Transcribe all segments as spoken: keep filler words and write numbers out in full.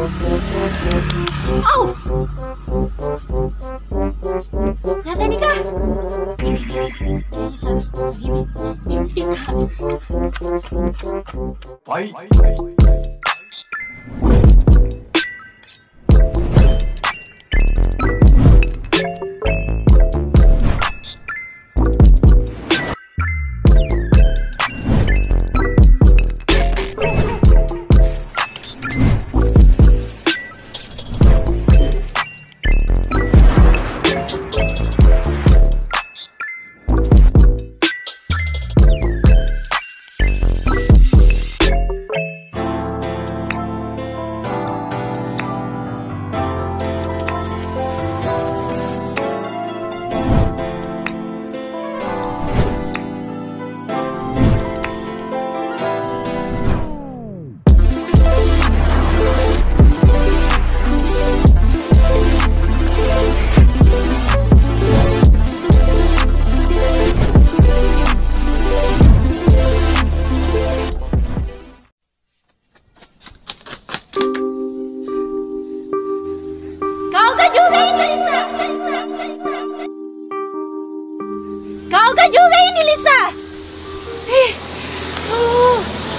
Au! Nyata nih kak. Kayaknya harus begini. Mimpi kak. Baik. Kau kan juga ini, Lisa. Eh, oh.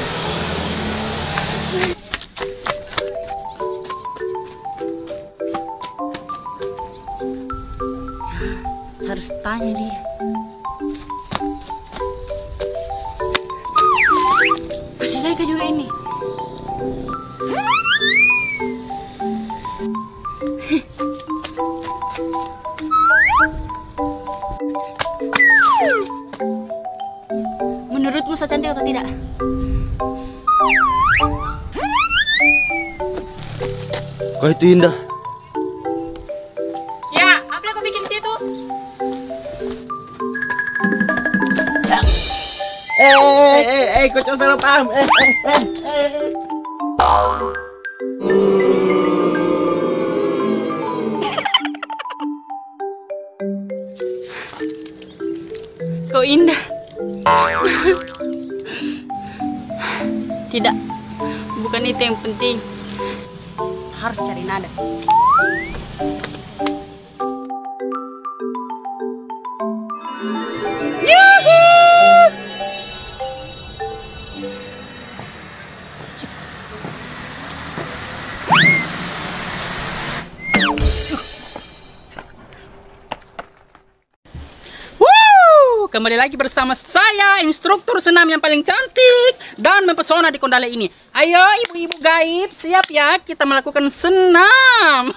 Saya harus tanya dia. Masih saya ke juga ini. Menurutmu saya cantik atau tidak? Kau itu indah. Ya, apa yang kau bikin di situ? Eh, eh, eh, eh, kau cuma salah paham. Eh, eh, eh, eh. Kau indah. Tidak, bukan itu yang penting. Saya harus cari nada. Yuhuu! Kembali lagi bersama saya, instruktur senam yang paling cantik dan mempesona di Kondale ini. Ayo ibu-ibu gaib, siap ya kita melakukan senam.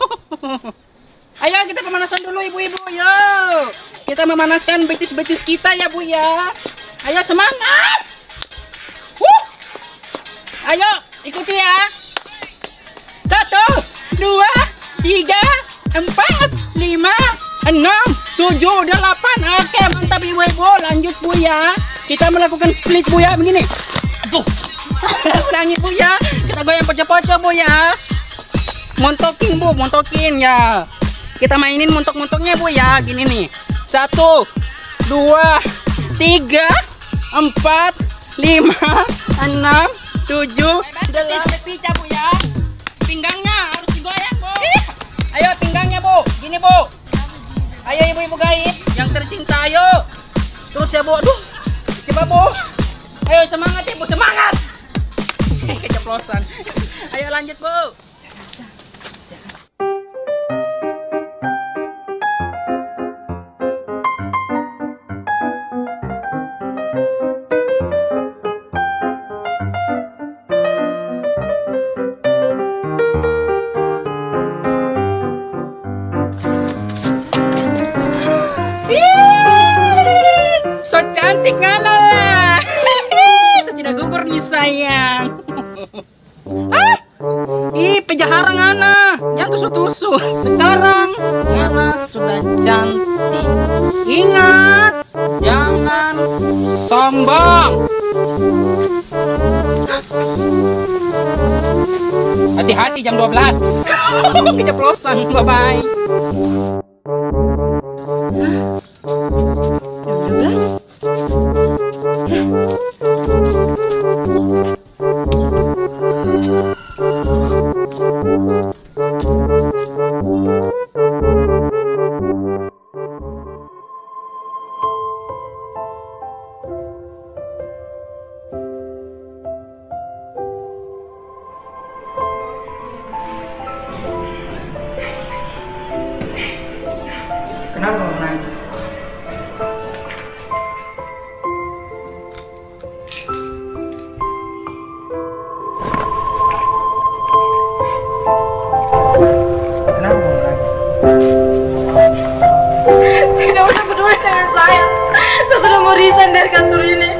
Ayo kita pemanasan dulu ibu-ibu, yuk. Kita memanaskan betis-betis kita ya bu ya. Ayo semangat. Wuh. Ayo ikuti ya. Satu, dua, tiga, empat, lima, enam, tujuh, delapan. Oke, mantap ibu-ibu. Lanjut bu ya. Kita melakukan split bu ya. Begini. Aduh. Ulangi bu ya. Kita goyang pocok-pocok bu ya. Montokin bu, montokin ya. Kita mainin montok-montoknya bu ya. Gini nih. Satu, dua, tiga, empat, lima, enam, tujuh, delapan. Pica bu ya. Pinggangnya harus digoyang bu. Ayo pinggangnya bu. Gini bu. Ayo ibu-ibu gaib yang tercinta, ayo. Terus ya bu, aduh. Coba bu. Ayo semangat ibu, semangat. Keceplosan. Ayo lanjut bu. So cantik ngalah. Saya tidak gugur nih sayang. Ah, ih pejaharang Ngana, yang tusuk-tusuk. Sekarang Ngana sudah cantik. Ingat, jangan sombong. Hati-hati jam dua belas. Keceplosan, bye-bye. dua belas? Kenapa kamu nangis? Kenapa kamu nangis? Tidak usah peduli dengan saya. Saya sudah mau resign dari kantor ini.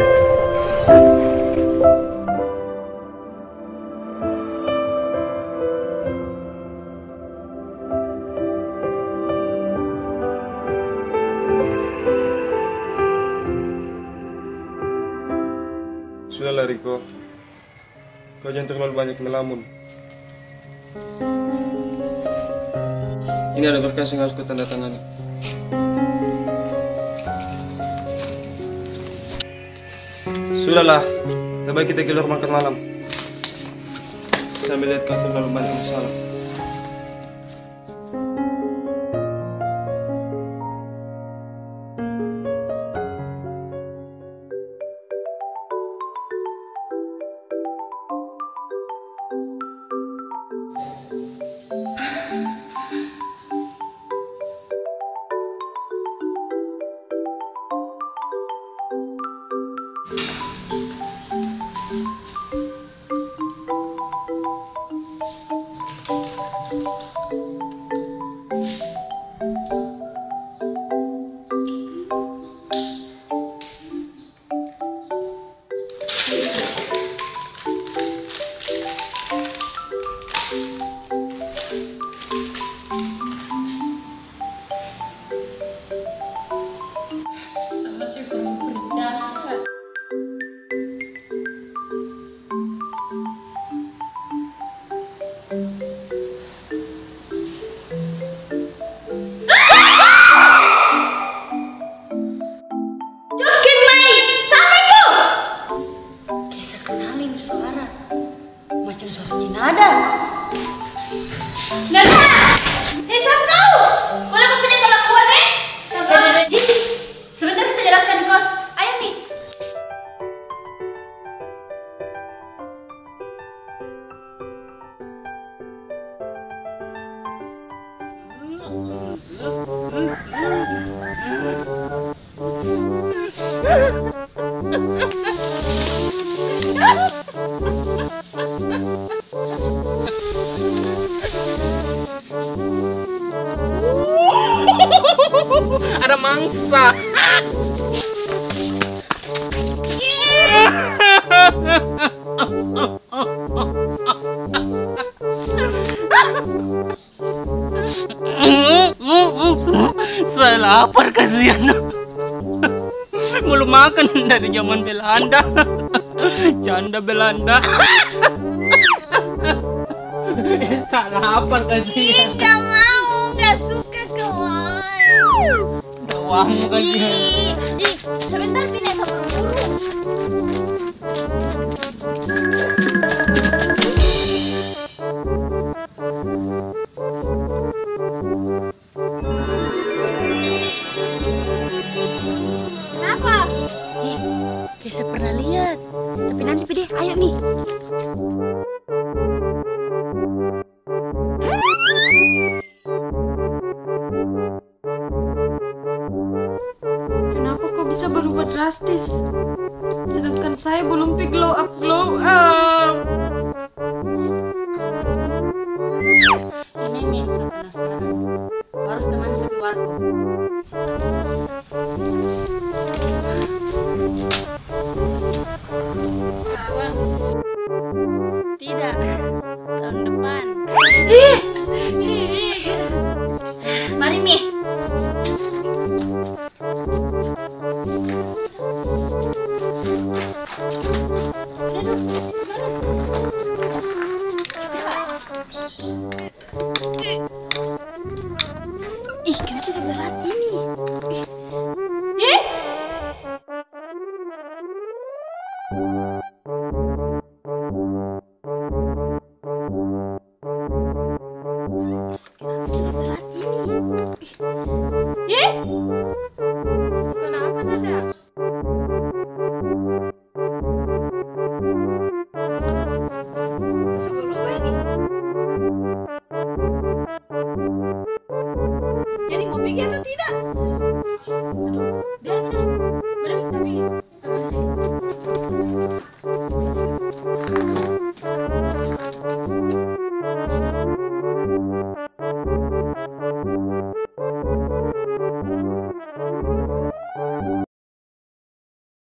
Sudahlah Riko, kau jangan terlalu banyak melamun. Ini ada berkas yang harus kau tanda tangani. Sudahlah, lebih baik kita keluar makan malam. Sambil lihat kau terlalu banyak masalah. Masih belum percaya. Jokin Mai, sampai tuh. Kisah kenalin suara, macam suaranya nada. Nada, eh sam kau, kalau kau punya kelakuan eh, Hits, sebentar bisa jelaskan di kos. Ayo nih. Ada mangsa. Saya lapar, kasihan. Belum makan dari zaman Belanda. Canda Belanda. Saya lapar, kasihan. Gak mau, gak suka kawan. Doang, kasihan. Ih, sebentar pindah sama dulu. Kenapa? Ih, kayak saya pernah lihat. Tapi nanti pede, ayo nih. Kenapa kok bisa berubah drastis? Sedangkan saya belum pi glow up glow up. Ini nih, saya penasaran. Harus temani saya keluarga. Sekarang? Tidak, tahun depan. Mari Mi. Ih, kan sudah berat Mi.